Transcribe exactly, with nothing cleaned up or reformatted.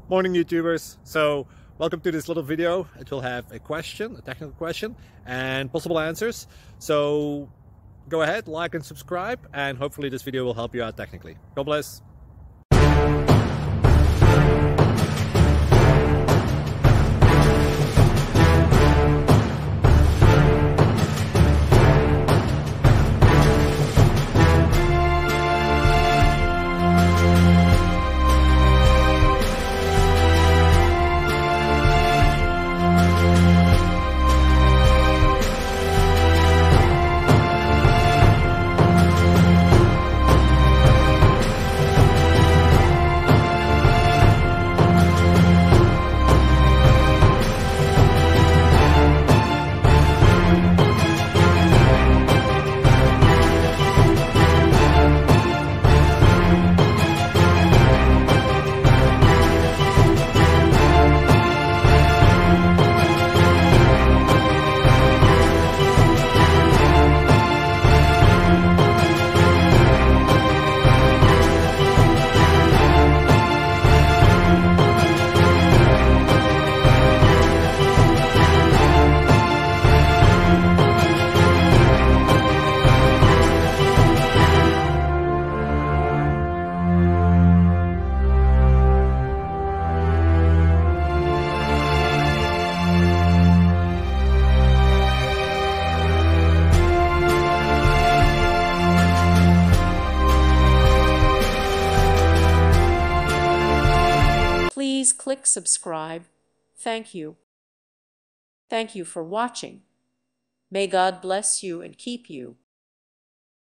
Morning YouTubers. So welcome to this little video. It will have a question, a technical question, and possible answers. So go ahead, like and subscribe, and hopefully this video will help you out technically. God bless. Please click subscribe. Thank you. Thank you for watching. May God bless you and keep you.